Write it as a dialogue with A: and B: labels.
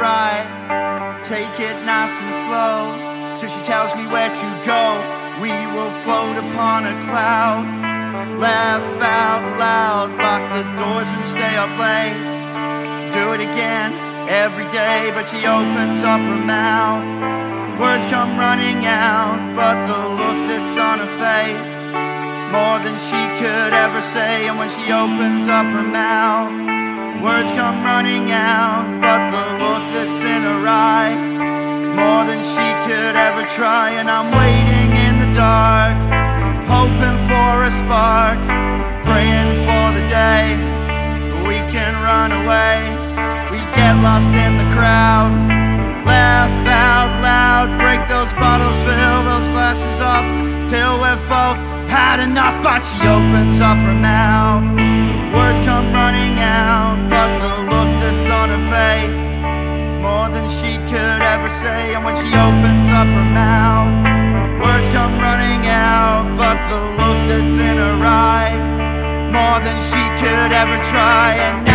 A: right. Take it nice and slow, till she tells me where to go. We will float upon a cloud, laugh out loud, lock the doors and stay up late. Do it again every day, but she opens up her mouth. Words come running out, but the look that's on her face, more than she could ever say. And when she opens up her mouth, words come running out, but the look that's in her eye, more than she could ever try. And I'm waiting in the dark, hoping for a spark, praying for the day we can run away. We get lost in the crowd, laugh out loud, break those bottles, fill those glasses up, till we've both had enough. But she opens up her mouth, words come running out, but the look that's on her face, more than she could ever say. And when she opens up her mouth, words come running out, but the look that's in her eye, more than she could ever try. And